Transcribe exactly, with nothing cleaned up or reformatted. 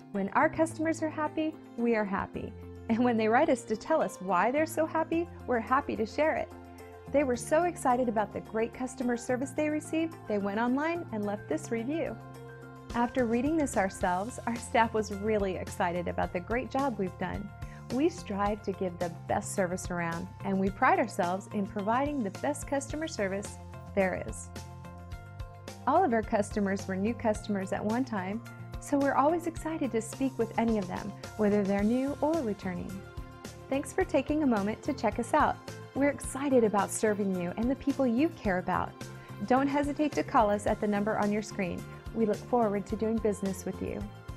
When our customers are happy, we are happy. And when they write us to tell us why they're so happy, we're happy to share it. They were so excited about the great customer service they received, they went online and left this review. After reading this ourselves, our staff was really excited about the great job we've done. We strive to give the best service around, and we pride ourselves in providing the best customer service there is. All of our customers were new customers at one time, so we're always excited to speak with any of them, whether they're new or returning. Thanks for taking a moment to check us out. We're excited about serving you and the people you care about. Don't hesitate to call us at the number on your screen. We look forward to doing business with you.